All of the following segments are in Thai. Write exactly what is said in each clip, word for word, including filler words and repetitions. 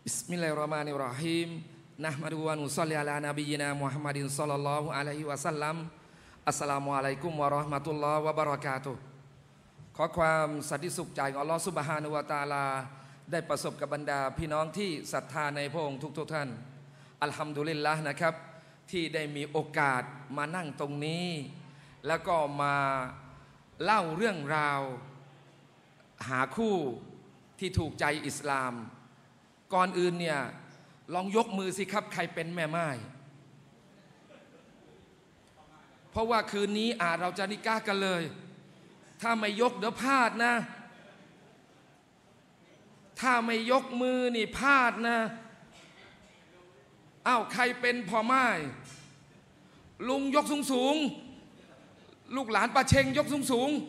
Bismillahirrahmanirrahim. Nahmaduhu wa nusalli ala nabiyyina Muhammadin sallallahu alaihi wasallam. Assalamualaikum warahmatullahi wabarakatuh.ขอความสันติสุขจากอัลลอฮฺซุบฮานะฮูวะตะอาลาได้ประสบกับบรรดาพี่น้องที่ศรัทธาในพระองค์ทุกๆท่านอัลฮัมดุลิลละห์นะครับที่ได้มีโอกาสมานั่งตรงนี้แล้วก็มาเล่าเรื่องราวหาคู่ที่ถูกใจอิสลามก่อนอื่นเนี่ยลองยกมือสิครับใครเป็นแม่ไม้เพราะว่าคืนนี้อาจเราจะนิกากันเลยถ้าไม่ยกเดี๋ยวพลาดนะถ้าไม่ยกมือนี่พลาดนะอ้าวใครเป็นพ่อไม้ลุงยกสูงสูงลูกหลานป้าเชงยกสูงสูง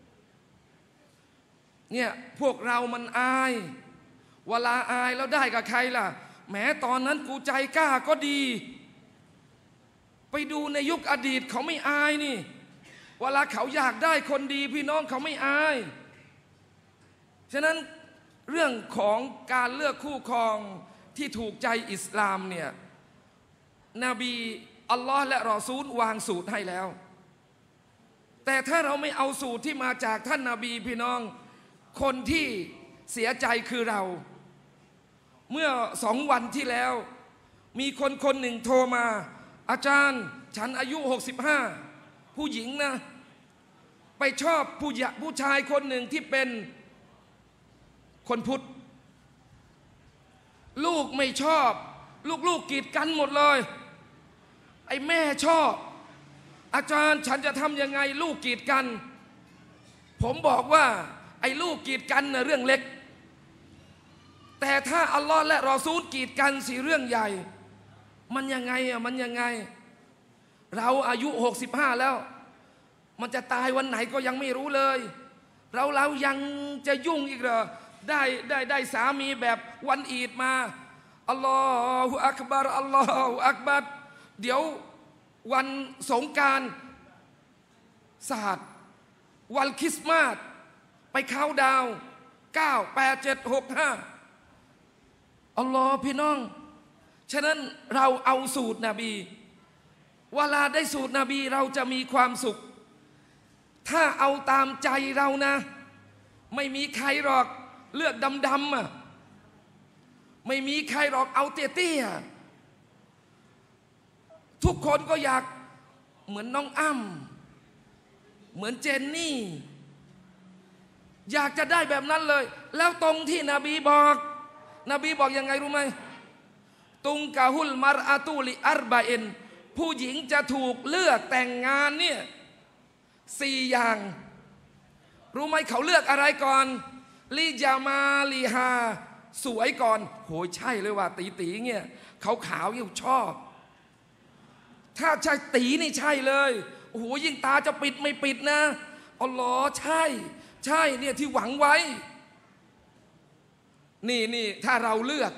เนี่ยพวกเรามันอายเวลาอายแล้วได้กับใครล่ะแม้ตอนนั้นกูใจกล้าก็ดีไปดูในยุคอดีตเขาไม่อายนี่เวลาเขาอยากได้คนดีพี่น้องเขาไม่อายฉะนั้นเรื่องของการเลือกคู่ครองที่ถูกใจอิสลามเนี่ยนบีอัลลอฮ์และรอซูลวางสูตรให้แล้วแต่ถ้าเราไม่เอาสูตรที่มาจากท่านนบีพี่น้องคนที่เสียใจคือเราเมื่อสองวันที่แล้วมีคนคนหนึ่งโทรมาอาจารย์ฉันอายุหกสิบห้าผู้หญิงนะไปชอบผู้ผู้ชายคนหนึ่งที่เป็นคนพุทธลูกไม่ชอบลูกๆกีดกันหมดเลยไอ้แม่ชอบอาจารย์ฉันจะทำยังไงลูกกีดกันผมบอกว่าไอ้ลูกกีดกันน่ะเรื่องเล็กแต่ถ้าอัลลอฮ์และรอซูลกีดกันสิเรื่องใหญ่มันยังไงอ่ะมันยังไงเราอายุหกสิบห้าแล้วมันจะตายวันไหนก็ยังไม่รู้เลยเราเรายังจะยุ่งอีกเหรอได้ได้ได้สามีแบบวันอีดมาอัลลอฮฺอักบัรอัลลอฮฺอักบัรเดี๋ยววันสงกรานต์ศาสตร์วันคริสต์มาสไปเข้าดาวเก้าแปดเจ็ดหกห้าอัลลอฮ์พี่น้องฉะนั้นเราเอาสูตรนบีเวลาได้สูตรนบีเราจะมีความสุขถ้าเอาตามใจเรานะไม่มีใครหรอกเลือกดำๆอ่ะไม่มีใครหรอกเอาเตี้ยๆทุกคนก็อยากเหมือนน้องอ้ำเหมือนเจนนี่อยากจะได้แบบนั้นเลยแล้วตรงที่นบีบอกนบีบอกยังไงรู้ไหมตุงกะฮุลมารอาตูลิอัรบาเอ็นผู้หญิงจะถูกเลือกแต่งงานเนี่ยสี่อย่างรู้ไหมเขาเลือกอะไรก่อนลิจามาลีฮาสวยก่อนโหยใช่เลยว่าตีตีเงี้ยขาวขาวยิ่งชอบถ้าใช่ตีนี่ใช่เลยโอ้โหยิ่งตาจะปิดไม่ปิดนะอ๋อเหรอใช่ใช่เนี่ยที่หวังไว้นี่นี่ถ้าเราเลือก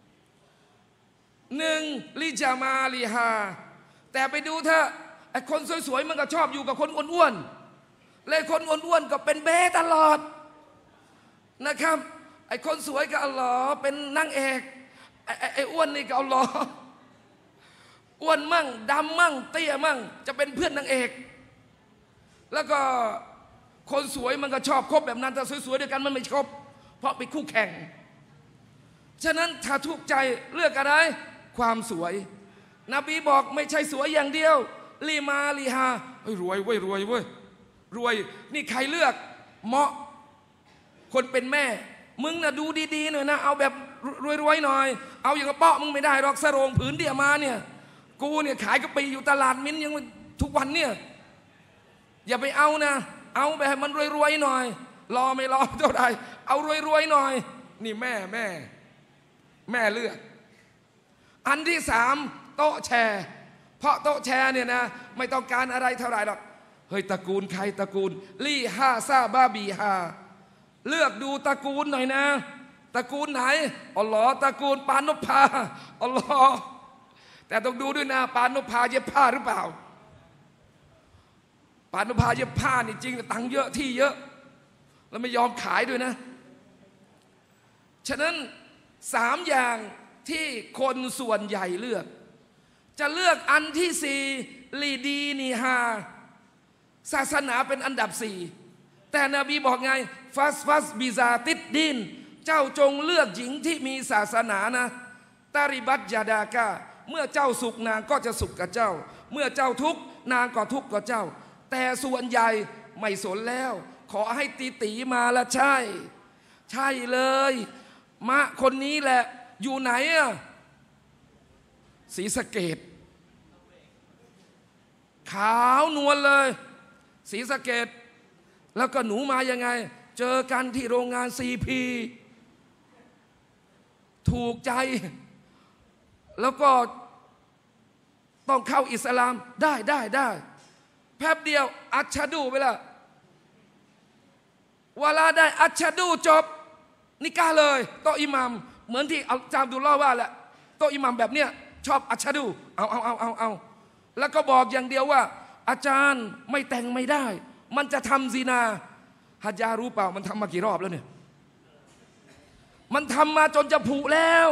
หนึ่งลิจามาลีฮาแต่ไปดูเถอะไอ้คนสวยๆมันก็ชอบอยู่กับคนอ้วนๆและคนอ้วนๆก็เป็นเบ้ตลอดนะครับไอ้คนสวยก็อัลลอฮ์เป็นนางเอกไอ้ไอ้อ้วนนี่ก็อัลลอฮ์อ้วนมั่งดำมั่งเตี้ยมั่งจะเป็นเพื่อนนางเอกแล้วก็คนสวยมันก็ชอบคบแบบนั้นแต่สวยๆด้วยกันมันไม่ชอบเพราะเป็นคู่แข่งฉะนั้นถ้าถูกใจเลือกอะไรความสวยนบีบอกไม่ใช่สวยอย่างเดียวลีมาลีฮาเฮ้ยรวยเว้ยรวยเว้ยรวยนี่ใครเลือกเหมาะคนเป็นแม่มึงน่ะดูดีๆหน่อยนะเอาแบบรวยๆหน่อยเอาอย่างกระเปาะมึงไม่ได้หรอกสะโรงผืนเดียวมาเนี่ยกูเนี่ยขายกะปิอยู่ตลาดมิ้นยังทุกวันเนี่ยอย่าไปเอานะเอาแบบมันรวยๆหน่อยรอไม่รอเท่าไหร่เอารวยๆหน่อยนี่แม่แม่แม่เลือกอันที่สามโต๊ะแชร์เพราะโต๊ะแชร์เนี่ยนะไม่ต้องการอะไรเท่าไหร่หรอกเฮ้ยตระกูลใครตระกูลลี่ฮาซาบาบีฮาเลือกดูตระกูลหน่อยนะตระกูลไหนอัลลอฮ์ตระกูลปานนพาอัลลอฮ์แต่ต้องดูด้วยนะปานนพาเย็บผ้าหรือเปล่าปานนพาเย็บผ้านี่จริงตังค์เยอะที่เยอะแล้วไม่ยอมขายด้วยนะฉะนั้นสามอย่างที่คนส่วนใหญ่เลือกจะเลือกอันที่สี่ลีดีนีฮาศาสนาเป็นอันดับสี่แต่นบีบอกไงฟัสฟัสบิซาติดดินเจ้าจงเลือกหญิงที่มีศาสนานะตาริบัตยาดากาเมื่อเจ้าสุขนางก็จะสุขกับเจ้าเมื่อเจ้าทุกข์นางก็ทุกข์กับเจ้าแต่ส่วนใหญ่ไม่สนแล้วขอให้ตีตีมาละใช่ใช่เลยมะคนนี้แหละอยู่ไหนอะศรีสะเกษขาวนวลเลยศรีสะเกษแล้วก็หนูมายังไงเจอกันที่โรงงานซีพีถูกใจแล้วก็ต้องเข้าอิสลามได้ได้ได้แป๊บเดียวอัชชะดูไปละเวลาได้อัชชะดูจบนิกาเลยโตอิหมัมเหมือนที่อาจารย์ดุลลอฮ์ว่าแหละโตอิหมัมแบบเนี้ยชอบอัชชะดูเอาเอาเอาเอาเอาแล้วก็บอกอย่างเดียวว่าอาจารย์ไม่แต่งไม่ได้มันจะทำซินาฮัจญารู้เปล่ามันทำมากี่รอบแล้วเนี่ยมันทำมาจนจะผุแล้ว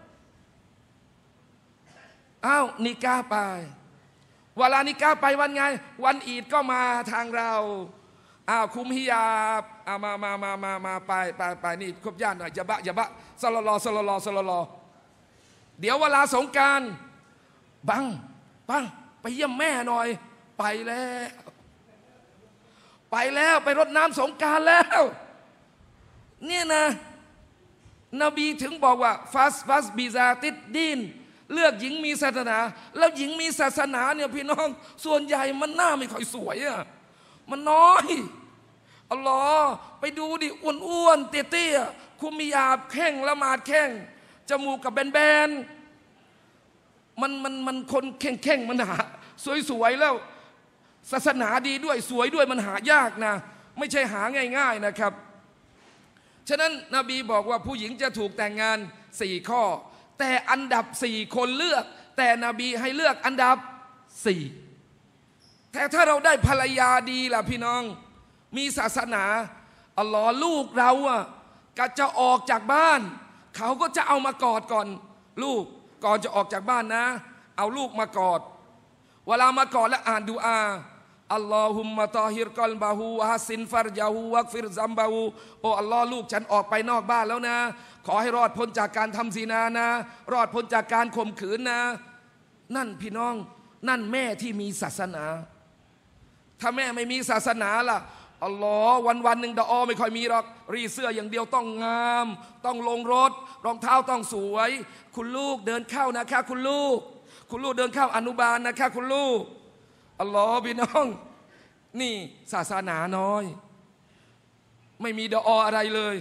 อ้าวนิกาไปเวลานิกาไปวันไงวันอีดก็มาทางเราอ้าวคุมฮิยาบอ้าวมามามามามาไปไปไปนี่ครบญาติหน่อยอย่าบะอย่าบะสลลอสลลอสลลอเดี๋ยวเวลาสงกรานต์บังบังไปเยี่ยมแม่หน่อยไปแล้วไปแล้วไปรดน้ำสงกรานต์แล้วเนี่ยนะนบีถึงบอกว่าฟัสฟัสบิซาติดดินเลือกหญิงมีศาสนาแล้วหญิงมีศาสนาเนี่ยพี่น้องส่วนใหญ่มันหน้าไม่ค่อยสวยอะมันน้อยอัลลอฮ์ไปดูดิอ้วนๆเตี้ยๆคุมมีอาบแข้งละหมาดแข้งจมูกกับแบนๆมันมันมันคนแข้งแข้งมันหาสวยๆแล้วศาสนาดีด้วยสวยด้วยมันหายากนะไม่ใช่หาง่ายๆนะครับฉะนั้นนบีบอกว่าผู้หญิงจะถูกแต่งงานสี่ข้อแต่อันดับสี่คนเลือกแต่นบีให้เลือกอันดับสี่แต่ถ้าเราได้ภรรยาดีล่ะพี่น้องมีศาสนาอัลลอฮ์ลูกเราอ่ะก็จะออกจากบ้านเขาก็จะเอามากอดก่อนลูกก่อนจะออกจากบ้านนะเอาลูกมากอดเวลามากอดแล้วอ่านดูอาอัลลอฮุมมะตอฮิรกอลบะฮูฮัสซินฟัรญะฮูวักฟิรซัมบะฮูโอ้อัลลอฮ์ลูกฉันออกไปนอกบ้านแล้วนะขอให้รอดพ้นจากการทำซินานะรอดพ้นจากการข่มขืนนะนั่นพี่น้องนั่นแม่ที่มีศาสนาถ้าแม่ไม่มีศาสนาล่ะอัลลอฮ์วันวันหนึ่งดออไม่ค่อยมีหรอกรีเสื้ออย่างเดียวต้องงามต้องลงรถรองเท้าต้องสวยคุณลูกเดินเข้านะคะคุณลูกคุณลูกเดินเข้าอนุบาลนะคะคุณลูกอัลลอฮ์พี่น้องนี่ศาสนาน้อยไม่มีดอออะไรเลย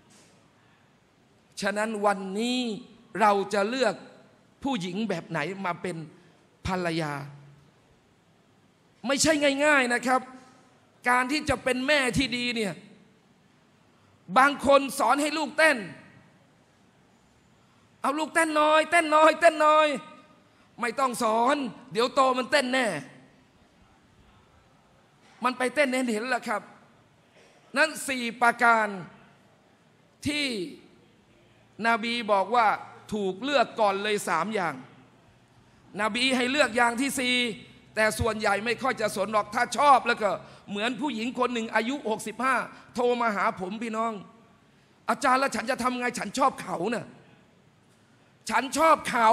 ฉะนั้นวันนี้เราจะเลือกผู้หญิงแบบไหนมาเป็นภรรยาไม่ใช่ง่ายๆนะครับการที่จะเป็นแม่ที่ดีเนี่ยบางคนสอนให้ลูกเต้นเอาลูกเต้นน้อยเต้นน้อยเต้นน้อยไม่ต้องสอนเดี๋ยวโตมันเต้นแน่มันไปเต้นเห็นเห็นแล้วครับนั่นสี่ประการที่นบีบอกว่าถูกเลือกก่อนเลยสามอย่างนบีให้เลือกอย่างที่สี่แต่ส่วนใหญ่ไม่ค่อยจะสนหรอกถ้าชอบแล้วก็เหมือนผู้หญิงคนหนึ่งอายุหกสิบห้าโทรมาหาผมพี่น้องอาจารย์แล้วฉันจะทำไงฉันชอบเขาเน่ะฉันชอบเขา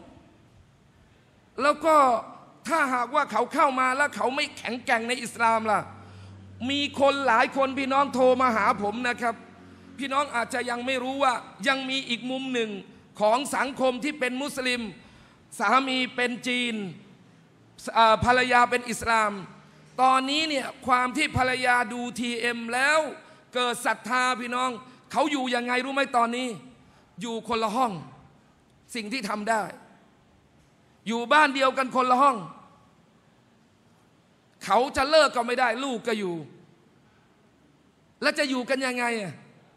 แล้วก็ถ้าหากว่าเขาเข้ามาแล้วเขาไม่แข็งแกร่งในอิสลามล่ะมีคนหลายคนพี่น้องโทรมาหาผมนะครับพี่น้องอาจจะยังไม่รู้ว่ายังมีอีกมุมหนึ่งของสังคมที่เป็นมุสลิมสามีเป็นจีนภรรยาเป็นอิสลามตอนนี้เนี่ยความที่ภรรยาดูทีเอ็มแล้วเกิดศรัทธาพี่น้องเขาอยู่ยังไงรู้ไหมตอนนี้อยู่คนละห้องสิ่งที่ทำได้อยู่บ้านเดียวกันคนละห้องเขาจะเลิกก็ไม่ได้ลูกก็อยู่แล้วจะอยู่กันยังไงอ่ะ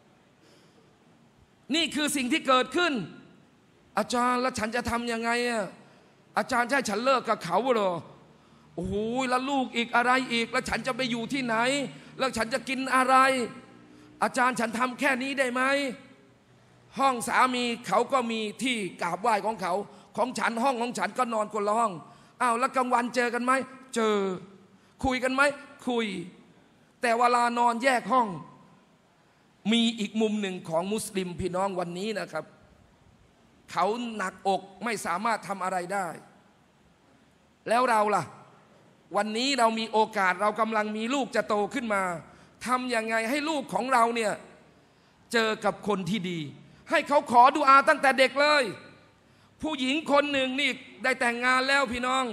นี่คือสิ่งที่เกิดขึ้นอาจารย์แล้วฉันจะทำยังไงอ่ะอาจารย์จะให้ฉันเลิกกับเขาเหรอโอ้โหแล้วลูกอีกอะไรอีกแล้วฉันจะไปอยู่ที่ไหนแล้วฉันจะกินอะไรอาจารย์ฉันทำแค่นี้ได้ไหมห้องสามีเขาก็มีที่กราบไหว้ของเขาของฉันห้องของฉันก็นอนคนละห้องอ้าวแล้วกลางวันเจอกันไหมเจอคุยกันไหมคุยแต่เวลานอนแยกห้องมีอีกมุมหนึ่งของมุสลิมพี่น้องวันนี้นะครับเขาหนักอกไม่สามารถทำอะไรได้แล้วเราล่ะวันนี้เรามีโอกาสเรากำลังมีลูกจะโตขึ้นมาทำยังไงให้ลูกของเราเนี่ยเจอกับคนที่ดีให้เขาขอดุอาตั้งแต่เด็กเลยผู้หญิงคนหนึ่งนี่ได้แต่งงานแล้วพี่น้อง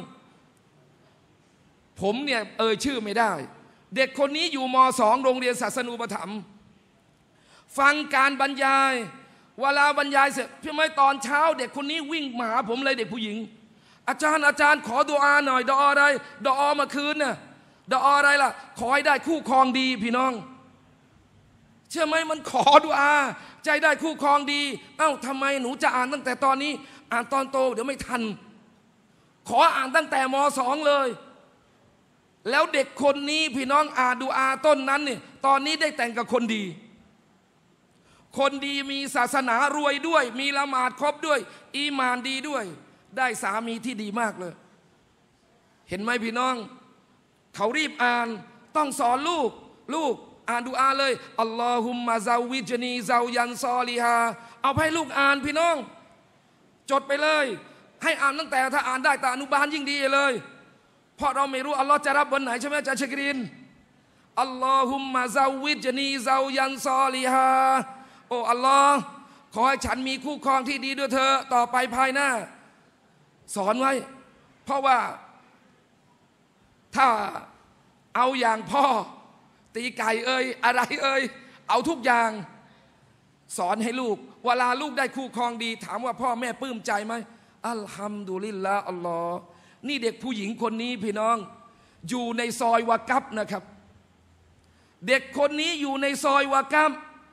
ผมเนี่ยเอ่ยชื่อไม่ได้เด็กคนนี้อยู่ม.สอง โรงเรียนศาสนูปถัมภ์ฟังการบรรยายเวลาบรรยายเสร็จพี่ไม่ตอนเช้าเด็กคนนี้วิ่งมาหาผมเลยเด็กผู้หญิงอาจารย์อาจารย์ขอดุอาหน่อยดุอาอะไรดุอาเมื่อคืนน่ะดุอาอะไรล่ะขอให้ได้คู่ครองดีพี่น้องเชื่อไหมมันขอดุอาใจได้คู่ครองดีเอ้าทำไมหนูจะอ่านตั้งแต่ตอนนี้อ่านตอนโตเดี๋ยวไม่ทันขออ่านตั้งแต่ม.สอง เลยแล้วเด็กคนนี้พี่น้องอ่านดุอาต้นนั้นเนี่ยตอนนี้ได้แต่งกับคนดีคนดีมีศาสนารวยด้วยมีละหมาดครบด้วยอีหม่านดีด้วยได้สามีที่ดีมากเลยเห็นไหมพี่น้องเขารีบอ่านต้องสอนลูกลูกอ่านดุอาเลยอัลลอฮุมมะซาวิจนีซายันซอลิฮาเอาให้ลูกอ่านพี่น้องจดไปเลยให้อ่านตั้งแต่ถ้าอ่านได้แต่อนุบาลยิ่งดีเลยเพราะเราไม่รู้อัลลอฮ์จะรับวันไหนใช่ไหมอาจารย์ชกรินอัลลอฮุมมะซาวิจนีซายันซอลิฮาโอ้อัลลอฮ์ขอให้ฉันมีคู่ครองที่ดีด้วยเธอต่อไปภายหน้าสอนไว้เพราะว่าถ้าเอาอย่างพ่อตีไก่เอ่ยอะไรเอ่ยเอาทุกอย่างสอนให้ลูกเวลาลูกได้คู่ครองดีถามว่าพ่อแม่ปลื้มใจไหมอัลฮัมดุลิลลาห์อัลลอฮ์นี่เด็กผู้หญิงคนนี้พี่น้องอยู่ในซอยวากับนะครับเด็กคนนี้อยู่ในซอยวากับ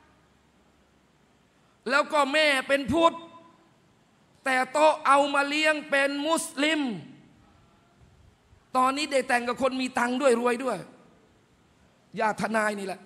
แล้วก็แม่เป็นพุทธแต่โตเอามาเลี้ยงเป็นมุสลิมตอนนี้ได้แต่งกับคนมีตังค์ด้วยรวยด้วยญาติทนายนี่แหละ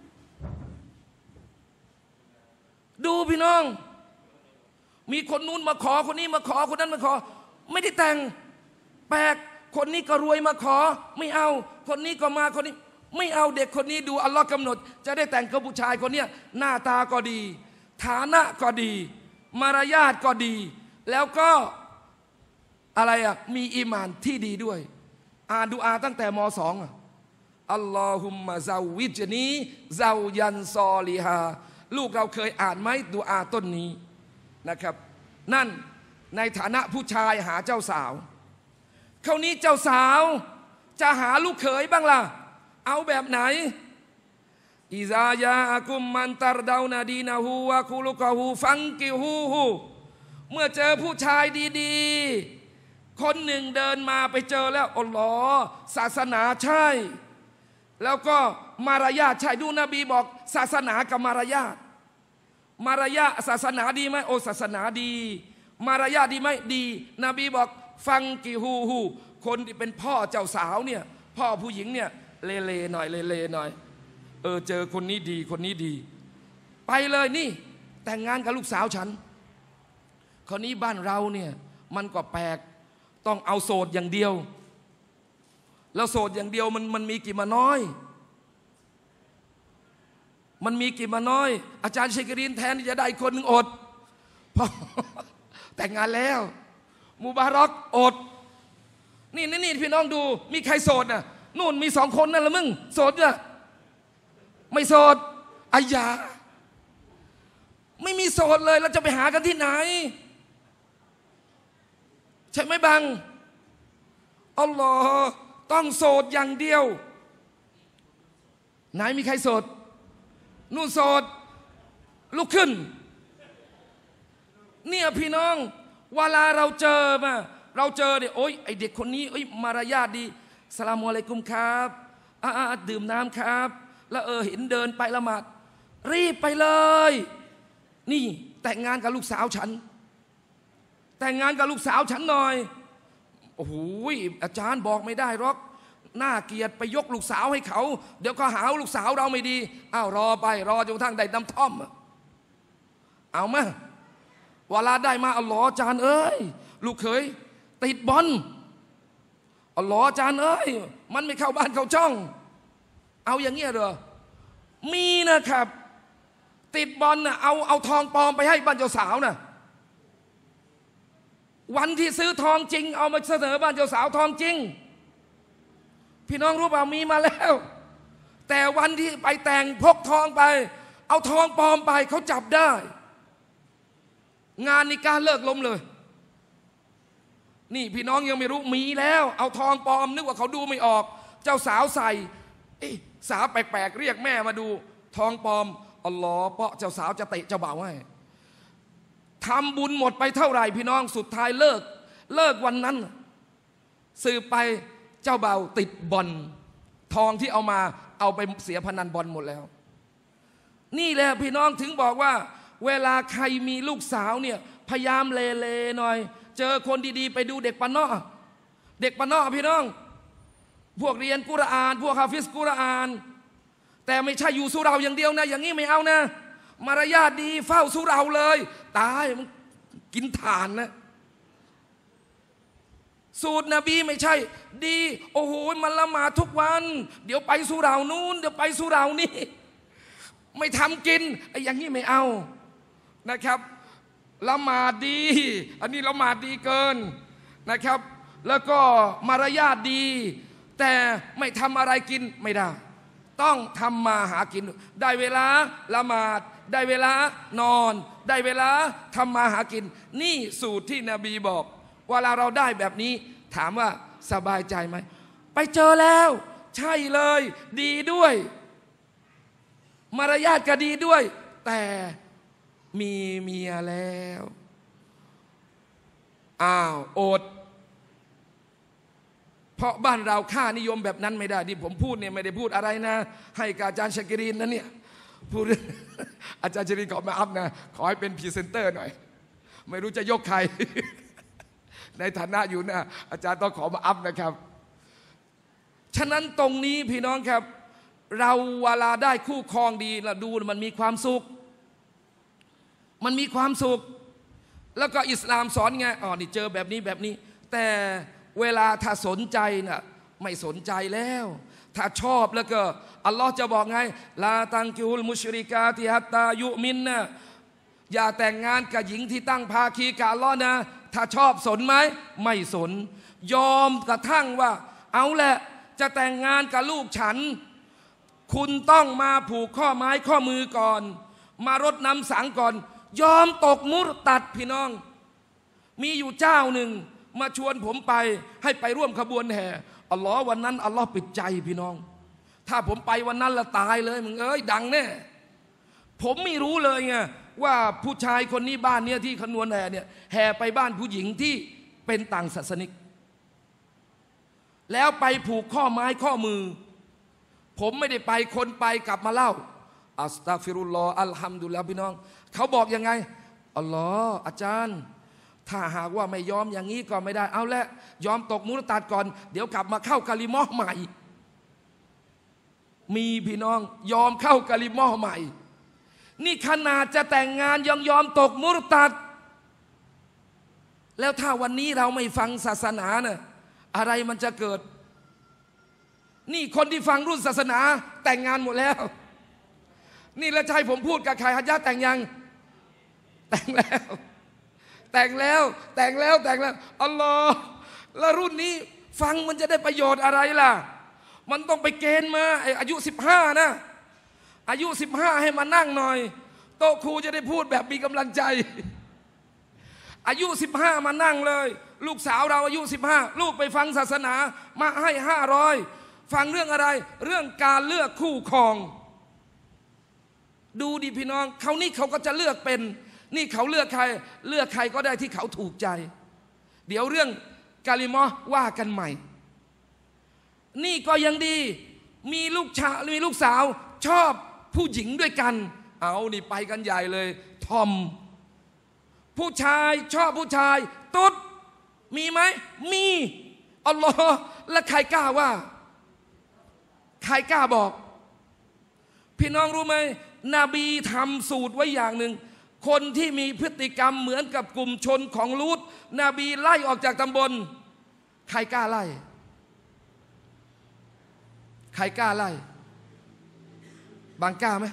ดูพี่น้องมีคนนู้นมาขอคนนี้มาขอคนนั้นมาขอไม่ได้แต่งแปลกคนนี้ก็รวยมาขอไม่เอาคนนี้ก็มาคนนี้ไม่เอาเด็กคนนี้ดูอัลลอฮ์กำหนดจะได้แต่งกับผู้ชายคนเนี้ยหน้าตาก็ดีฐานะก็ดีมารยาทก็ดีแล้วก็อะไรอ่ะมีอีหม่านที่ดีด้วยอ่านดุอาตั้งแต่ม.สอง อ่ะอัลลอฮุมมะซาวิจนีซายันซอลิฮาลูกเราเคยอ่านไหมดุอาต้นนี้นะครับนั่นในฐานะผู้ชายหาเจ้าสาวคราวนี้เจ้าสาวจะหาลูกเขยบ้างล่ะเอาแบบไหนอิซายาอากุมมันตารดาวนาดีนาฮูวะคุลุกะฮูฟังกิฮูฮูเมื่อเจอผู้ชายดีๆคนหนึ่งเดินมาไปเจอแล้วอัลลอฮ์ศาสนาใช่แล้วก็มารยาทใช่ดูนบีบอกศาสนากับมารยาทมารยาทศาสนาดีไหมโอศาสนาดีมารยาทดีไหมดีนบีบอกฟังกิฮูฮูคนที่เป็นพ่อเจ้าสาวเนี่ยพ่อผู้หญิงเนี่ยเลเลหน่อยเลเลหน่อยเออเจอคนนี้ดีคนนี้ดีไปเลยนี่แต่งงานกับลูกสาวฉันคนนี้บ้านเราเนี่ยมันก็แปลกต้องเอาโสดอย่างเดียวแล้วโสดอย่างเดียวมันมันมีกี่มาน้อยมันมีกี่มาน้อยอาจารย์เชครินแทนที่จะได้คนหนึ่งอดพอแต่งงานแล้วมูบารักอดนี่นี่นี่พี่น้องดูมีใครโสดน่ะนู่นมีสองคนนั่นละมึงโสดน่ะไม่โสดอายาไม่มีโสดเลยเราจะไปหากันที่ไหนใช่ไหมบังอัลลอฮ์ต้องโสดอย่างเดียวไหนมีใครโสดนู่นโสดลุกขึ้นเนี่ยพี่น้องเวลาเราเจอมาเราเจอเนี่ยโอ๊ยไอเด็กคนนี้เอ้ยมารยาทดีสลามอะลัยกุมครับอ่าดื่มน้ำครับแล้วเออเห็นเดินไปละหมาดรีบไปเลยนี่แต่งงานกับลูกสาวฉันแต่งงานกับลูกสาวฉันหน่อยโอ้โหอาจารย์บอกไม่ได้หรอกน่าเกลียดไปยกลูกสาวให้เขาเดี๋ยวก็หาลูกสาวเราไม่ดีอ้าวรอไปรอจนกระทั่งได้น้ำท่อมเอามาเวลาได้มาอัลลอฮ์อาจารย์เอ้ยลูกเขยติดบอลอัลลอฮ์อาจารย์เอ้ยมันไม่เข้าบ้านเข้าช่องเอาอย่างเงี้ยเหรอมีนะครับติดบอลน่ะเอาเอาทองปลอมไปให้บ้านเจ้าสาวน่ะวันที่ซื้อทองจริงเอามาเสนอบ้านเจ้าสาวทองจริงพี่น้องรู้เปล่ามีมาแล้วแต่วันที่ไปแต่งพกทองไปเอาทองปลอมไปเขาจับได้งานในการเลิกล้มเลยนี่พี่น้องยังไม่รู้มีแล้วเอาทองปลอมนึกว่าเขาดูไม่ออกเจ้าสาวใส่สาวแปลกๆเรียกแม่มาดูทองปลอมอัลลอฮ์เพราะเจ้าสาวจะเตะเจ้าบ่าวให้ทำบุญหมดไปเท่าไหร่พี่น้องสุดท้ายเลิกเลิกวันนั้นสืบไปเจ้าบ่าวติดบอลทองที่เอามาเอาไปเสียพนันบอลหมดแล้วนี่แหละพี่น้องถึงบอกว่าเวลาใครมีลูกสาวเนี่ยพยายามเลเลหน่อยเจอคนดีๆไปดูเด็กปะนอเด็กปะนอพี่น้องพวกเรียนกุรอานพวกฮาฟิซกุรอานแต่ไม่ใช่อยู่สุเราอย่างเดียวนะอย่างนี้ไม่เอานะมารยาทดีเฝ้าสุเราเลยตายมันกินถ่านนะสูตรนบีไม่ใช่ดีโอ้โหมันละหมาดทุกวันเดี๋ยวไปสุเรานู้นเดี๋ยวไปสุเรานี่ไม่ทำกินไอ้อย่างนี้ไม่เอานะครับละหมาดดีอันนี้ละหมาดดีเกินนะครับแล้วก็มารยาทดีแต่ไม่ทำอะไรกินไม่ได้ต้องทำมาหากินได้เวลาละหมาดได้เวลานอนได้เวลาทำมาหากินนี่สูตรที่นบีบอกเวลาเราได้แบบนี้ถามว่าสบายใจไหมไปเจอแล้วใช่เลยดีด้วยมารยาทก็ดีด้วยแต่มีเมียแล้วอ้าวอดเพราะบ้านเราค่านิยมแบบนั้นไม่ได้ที่ผมพูดเนี่ยไม่ได้พูดอะไรนะให้กับอาจารย์ชากรีนนะเนี่ยพูด อาจารย์ชากรีนขอมาอัพนะขอให้เป็นพรีเซนเตอร์หน่อยไม่รู้จะยกใคร ในฐานะอยู่นะอาจารย์ต้องขอมาอัพนะครับฉะนั้นตรงนี้พี่น้องครับเราเวลาได้คู่ครองดีเราดูมันมีความสุขมันมีความสุขแล้วก็อิสลามสอนไงอ๋อนี่เจอแบบนี้แบบนี้แต่เวลาถ้าสนใจน่ะไม่สนใจแล้วถ้าชอบแล้วก็อัลลอฮ์จะบอกไงลาตังกิฮุลมุชริกาติฮัตตายุมินนะอย่าแต่งงานกับหญิงที่ตั้งภาคีกับอัลลอฮ์นะถ้าชอบสนไหมไม่สนยอมกระทั่งว่าเอาแหละจะแต่งงานกับลูกฉันคุณต้องมาผูกข้อไม้ข้อมือก่อนมารดน้ำสังก่อนยอมตกมุรตัดพี่น้องมีอยู่เจ้าหนึ่งมาชวนผมไปให้ไปร่วมขบวนแห่อัลลอฮ์วันนั้นอัลลอฮ์ปิดใจพี่น้องถ้าผมไปวันนั้นละตายเลยมึงเอ้ยดังแน่ผมไม่รู้เลยไงว่าผู้ชายคนนี้บ้านเนี้ยที่ขบวนแห่เนี่ยแห่ไปบ้านผู้หญิงที่เป็นต่างศาสนิกแล้วไปผูกข้อไม้ข้อมือผมไม่ได้ไปคนไปกลับมาเล่าอัสตัฆฟิรุลลอฮ์อัลฮัมดุลิลลาห์พี่น้องเขาบอกยังไงอัลลอฮ์อาจารย์ถ้าหากว่าไม่ยอมอย่างนี้ก็ไม่ได้เอาละยอมตกมุรตัดก่อนเดี๋ยวกลับมาเข้ากะลิมอห์ใหม่มีพี่น้องยอมเข้ากะลิมอห์ใหม่นี่ขนาดจะแต่งงานยังยอมตกมุรตัดแล้วถ้าวันนี้เราไม่ฟังศาสนาเนี่ยอะไรมันจะเกิดนี่คนที่ฟังรุ่นศาสนาแต่งงานหมดแล้วนี่แล้วใจผมพูดกับใครฮัจญะแต่งยังแต่งแล้วแต่งแล้วแต่งแล้วแต่งแล้วอัลลอฮ์แล้วรุ่นนี้ฟังมันจะได้ประโยชน์อะไรล่ะมันต้องไปเกณฑ์มาอายุสิบห้านะอายุสิบห้าให้มานั่งหน่อยโต๊ะครูจะได้พูดแบบมีกำลังใจอายุสิบห้ามานั่งเลยลูกสาวเราอายุสิบห้าลูกไปฟังศาสนามาให้ห้าร้อยฟังเรื่องอะไรเรื่องการเลือกคู่ครองดูดิพี่น้องเขานี่เขาก็จะเลือกเป็นนี่เขาเลือกใครเลือกใครก็ได้ที่เขาถูกใจเดี๋ยวเรื่องกาลิมอห์ว่ากันใหม่นี่ก็ยังดีมีลูกชายมีลูกสาวชอบผู้หญิงด้วยกันเอานี่ไปกันใหญ่เลยทอมผู้ชายชอบผู้ชายตุ๊ดมีไหมมีอัลลอฮ์และใครกล้าว่าใครกล้าบอกพี่น้องรู้ไหมนบีทำสูตรไว้อย่างหนึ่งคนที่มีพฤติกรรมเหมือนกับกลุ่มชนของลูตนบีไล่ออกจากตำบลใครกล้าไล่ใครกล้าไล่บางกล้าไหม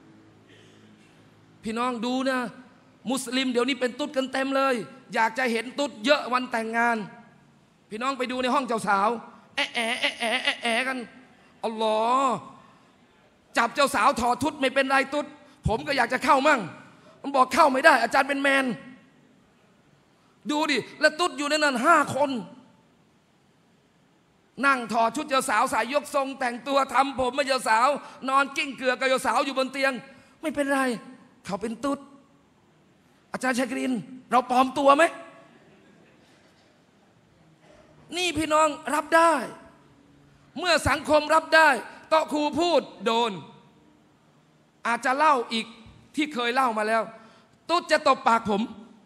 พี่น้องดูนะมุสลิมเดี๋ยวนี้เป็นตุ๊ดกันเต็มเลยอยากจะเห็นตุ๊ดเยอะวันแต่งงานพี่น้องไปดูในห้องเจ้าสาวแอะแอะแอะแอะแอะแอะกันอัลลอฮ์จับเจ้าสาวถอดทุดไม่เป็นไรตุ๊ดผมก็อยากจะเข้ามั่งมันบอกเข้าไม่ได้อาจารย์เป็นแมนดูดิแล้วตุ๊ดอยู่ในนั้นห้าคนนั่งถอดชุดเจ้าสาวใส่ยกทรงแต่งตัวทำผมไม่เจ้าสาวนอนกิ้งเกลือกับเจ้าสาวอยู่บนเตียงไม่เป็นไรเขาเป็นตุ๊ดอาจารย์ชัยกรินเราปลอมตัวไหมนี่พี่น้องรับได้เมื่อสังคมรับได้โต๊ะครูพูดโดนอาจจะเล่าอีกที่เคยเล่ามาแล้วตุ๊ดจะตบปากผม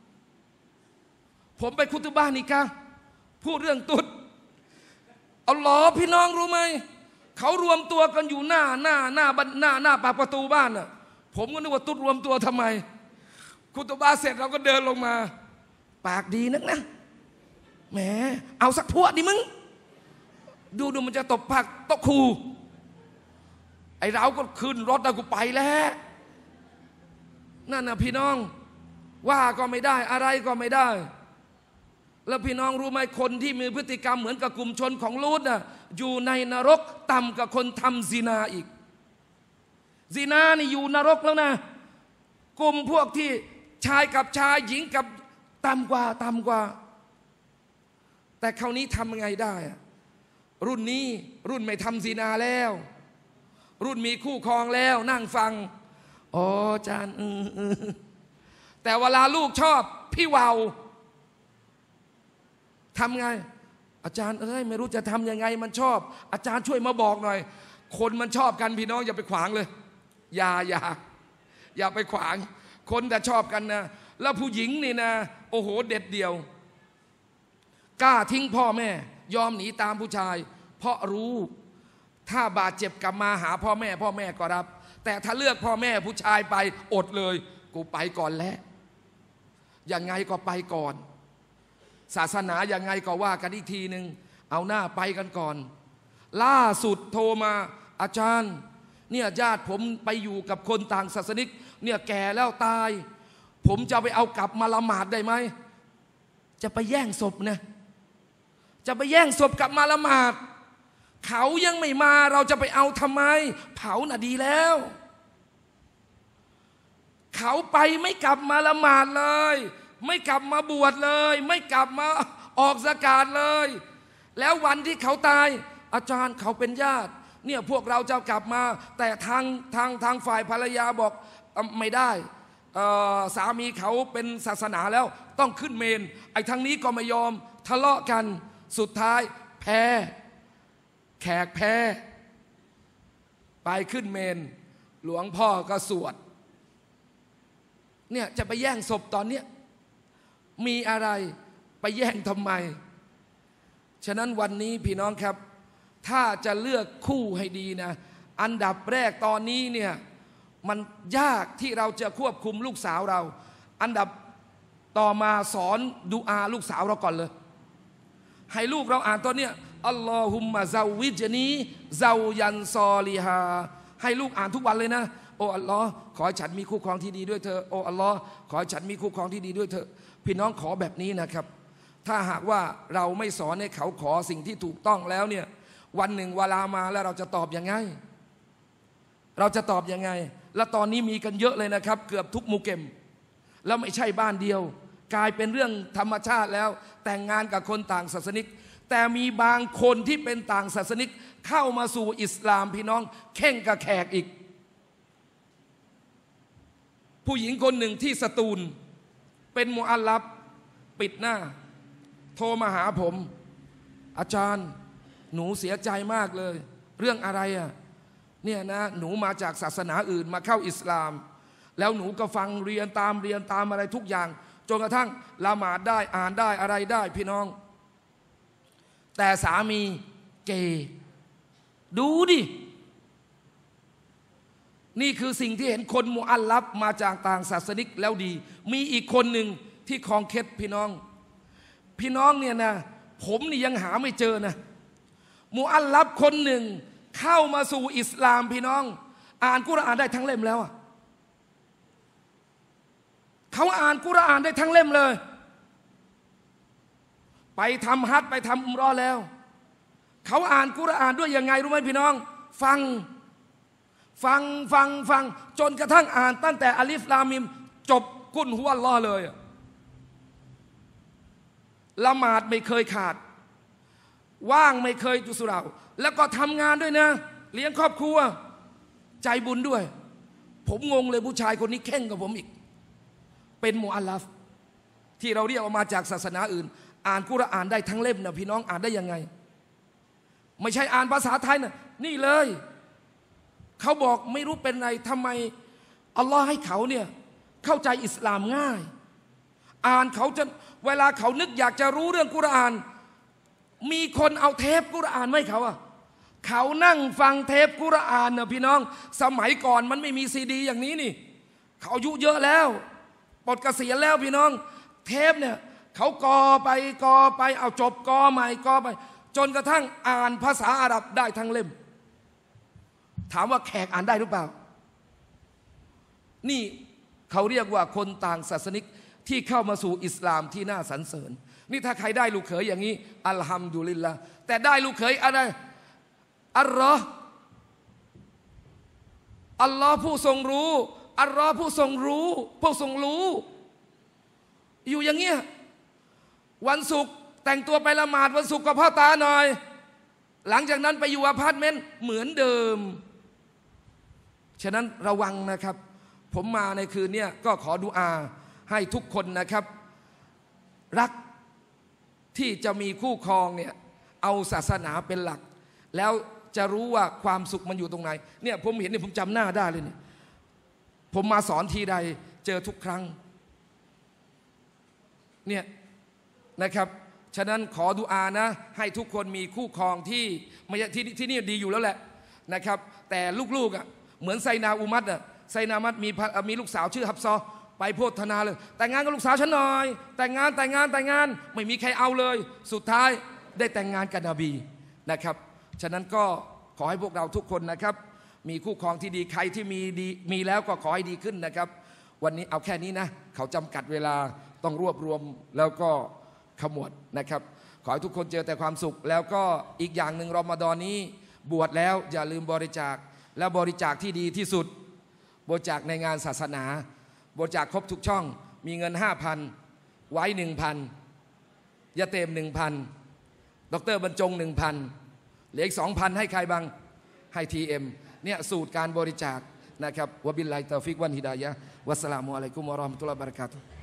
ผมไปคุตุบ้านิกะพูดเรื่องตุ๊ดเอาหรอพี่น้องรู้ไหมเขารวมตัวกันอยู่หน้าหน้าหน้าหน้าหน้าปากประตูบ้านน่ะผมก็นึกว่าตุ๊ดรวมตัวทำไมคุตุบ้าเสร็จเราก็เดินลงมาปากดีนักนะแหมเอาสักพวกดิมึงดูดูมันจะตบปากโต๊ะครูไอเราก็ขึ้นรถแล้วกูไปแล้วนั่นน่ะพี่น้องว่าก็ไม่ได้อะไรก็ไม่ได้แล้วพี่น้องรู้ไหมคนที่มีพฤติกรรมเหมือนกับกลุ่มชนของลูตน่ะอยู่ในนรกต่ำกว่าคนทำซินาอีกซินานี่อยู่นรกแล้วนะกลุ่มพวกที่ชายกับชายหญิงกับต่ำกว่าต่ำกว่าแต่คราวนี้ทำยังไงได้รุ่นนี้รุ่นไม่ทำซินาแล้วรุ่นมีคู่ครองแล้วนั่งฟังอ๋ออาจารย์แต่เวลาลูกชอบพี่วาวทำไงอาจารย์เอ้ยไม่รู้จะทำยังไงมันชอบอาจารย์ช่วยมาบอกหน่อยคนมันชอบกันพี่น้องอย่าไปขวางเลยอย่าอย่าอย่าไปขวางคนแต่ชอบกันนะแล้วผู้หญิงนี่นะโอ้โหเด็ดเดี่ยวกล้าทิ้งพ่อแม่ยอมหนีตามผู้ชายเพราะรู้ถ้าบาดเจ็บกลับมาหาพ่อแม่พ่อแม่ก็รับแต่ถ้าเลือกพ่อแม่ผู้ชายไปอดเลยกูไปก่อนแล้วยังไงก็ไปก่อนศาสนายังไงก็ว่ากันอีกทีหนึ่งเอาหน้าไปกันก่อนล่าสุดโทรมาอาจารย์เนี่ยญาติผมไปอยู่กับคนต่างศาสนิกเนี่ยแก่แล้วตายผมจะไปเอากลับมาละหมาดได้ไหมจะไปแย่งศพนะจะไปแย่งศพกลับมาละหมาดเขายังไม่มาเราจะไปเอาทำไมเผาน่ะดีแล้วเขาไปไม่กลับมาละหมาดเลยไม่กลับมาบวชเลยไม่กลับมาออกซะกาตเลยแล้ววันที่เขาตายอาจารย์เขาเป็นญาติเนี่ยพวกเราจะกลับมาแต่ทางทางทางฝ่ายภรรยาบอกไม่ได้สามีเขาเป็นศาสนาแล้วต้องขึ้นเมนไอ้ทางนี้ก็ไม่ยอมทะเลาะกันสุดท้ายแพ้แขกแพ้ไปขึ้นเมนหลวงพ่อก็สวดเนี่ยจะไปแย่งศพตอนเนี้ยมีอะไรไปแย่งทำไมฉะนั้นวันนี้พี่น้องครับถ้าจะเลือกคู่ให้ดีนะอันดับแรกตอนนี้เนี่ยมันยากที่เราจะควบคุมลูกสาวเราอันดับต่อมาสอนดุอาลูกสาวเราก่อนเลยให้ลูกเราอ่านตอนเนี้ยอัลลอฮุมมะซาวิจนีซายันซอลิฮาให้ลูกอ่านทุกวันเลยนะโอ้อัลลอฮ์ขอให้ฉันมีคู่ครองที่ดีด้วยเธอโอ้อัลลอฮ์ขอให้ฉันมีคู่ครองที่ดีด้วยเธอพี่น้องขอแบบนี้นะครับถ้าหากว่าเราไม่สอนให้เขาขอสิ่งที่ถูกต้องแล้วเนี่ยวันหนึ่งเวลามาแล้วเราจะตอบยังไงเราจะตอบยังไงและตอนนี้มีกันเยอะเลยนะครับเกือบทุกมุเก็มแล้วไม่ใช่บ้านเดียวกลายเป็นเรื่องธรรมชาติแล้วแต่งงานกับคนต่างศาสนิกแต่มีบางคนที่เป็นต่างศาสนิกเข้ามาสู่อิสลามพี่น้องเข่งกับแขกอีกผู้หญิงคนหนึ่งที่สตูลเป็นมุอัลลับปิดหน้าโทรมาหาผมอาจารย์หนูเสียใจมากเลยเรื่องอะไรอ่ะเนี่ยนะหนูมาจากศาสนาอื่นมาเข้าอิสลามแล้วหนูก็ฟังเรียนตามเรียนตามอะไรทุกอย่างจนกระทั่งละหมาดได้อ่านได้อะไรได้พี่น้องแต่สามีเกย์ดูดินี่คือสิ่งที่เห็นคนมุอัลลัฟมาจากต่างศาสนิกแล้วดีมีอีกคนหนึ่งที่คลองเคล็ดพี่น้องพี่น้องเนี่ยนะผมนี่ยังหาไม่เจอนะมุอัลลัฟคนหนึ่งเข้ามาสู่อิสลามพี่น้องอ่านกุรอานได้ทั้งเล่มแล้วอะเขาอ่านกุรอานได้ทั้งเล่มเลยไปทำฮัจญ์ไปทำอุมเราะห์แล้วเขาอ่านกุรอานด้วยยังไงรู้ไหมพี่น้องฟังฟังฟังฟังจนกระทั่งอ่านตั้งแต่อาลิฟลามิมจบกุลฮุวัลลอฮ์เลยละหมาดไม่เคยขาดว่างไม่เคยจุสุเราแล้วก็ทำงานด้วยนะเลี้ยงครอบครัวใจบุญด้วยผมงงเลยผู้ชายคนนี้เข่งกับผมอีกเป็นมุอัลลัฟที่เราเรียกออกมาจากศาสนาอื่นอ่านกุรอานได้ทั้งเล่มนะพี่น้องอ่านได้ยังไงไม่ใช่อ่านภาษาไทยนะนี่เลยเขาบอกไม่รู้เป็นไรทำไมอัลลอฮ์ให้เขาเนี่ยเข้าใจอิสลามง่ายอ่านเขาจะเวลาเขานึกอยากจะรู้เรื่องกุรอานมีคนเอาเทปกุรอานให้เขาอะเขานั่งฟังเทปกุรอานนะพี่น้องสมัยก่อนมันไม่มีซีดีอย่างนี้นี่เขาอายุเยอะแล้วปลดเกษียณแล้วพี่น้องเทปเนี่ยเขากอไปกอไปเอาจบกอใหม่กอไปจนกระทั่งอ่านภาษาอาหรับได้ทั้งเล่มถามว่าแขกอ่านได้หรือเปล่านี่เขาเรียกว่าคนต่างศาสนิกที่เข้ามาสู่อิสลามที่น่าสรรเสริญนี่ถ้าใครได้ลูกเขยอย่างนี้อัลฮัมดุลิลละแต่ได้ลูกเขยอะไรอัลลอฮ์อัลลอฮ์ผู้ทรงรู้อัลลอฮ์ผู้ทรงรู้ผู้ทรงรู้อยู่อย่างเงี้ยวันศุกร์แต่งตัวไปละหมาดวันศุกร์กับพ่อตาหน่อยหลังจากนั้นไปอยู่อพาร์ตเมนต์เหมือนเดิมฉะนั้นระวังนะครับผมมาในคืนนี้ก็ขอดุอาให้ทุกคนนะครับรักที่จะมีคู่ครองเนี่ยเอาศาสนาเป็นหลักแล้วจะรู้ว่าความสุขมันอยู่ตรงไหนเนี่ยผมเห็นเนี่ยผมจำหน้าได้เลยเนี่ยผมมาสอนทีใดเจอทุกครั้งเนี่ยนะครับฉะนั้นขอดุอานะให้ทุกคนมีคู่ครองที่ไม่ใช่ที่ที่นี่ดีอยู่แล้วแหละนะครับแต่ลูกๆอ่ะเหมือนไซนาอุมัดอ่ะไซนามัดมีมีลูกสาวชื่อฮับซอไปโพธนาเลยแต่งงานกับลูกสาวฉันหน่อยแต่งงานแต่งงานแต่งงานไม่มีใครเอาเลยสุดท้ายได้แต่งงานกับนบีนะครับฉะนั้นก็ขอให้พวกเราทุกคนนะครับมีคู่ครองที่ดีใครที่มีดีมีแล้วก็ขอให้ดีขึ้นนะครับวันนี้เอาแค่นี้นะเขาจำกัดเวลาต้องรวบรวมแล้วก็ขมวดนะครับขอให้ทุกคนเจอแต่ความสุขแล้วก็อีกอย่างหนึ่งรอมฎอนนี้บวชแล้วอย่าลืมบริจาคและบริจาคที่ดีที่สุดบริจาคในงานศาสนาบริจาคครบทุกช่องมีเงินห้าพันไว้หนึ่งพันยาเต็มหนึ่งพันดรบรรจงหนึ่งพันเหลืออีกสองพันให้ใครบ้างให้ทีเอ็มเนี่ยสูตรการบริจาคนะครับวะบิลลาฮิตอฟิกวันฮิดายะฮ์วัสสลามุอะลัยกุมวะเราะห์มะตุลลอฮิวะบะเราะกาตุฮ์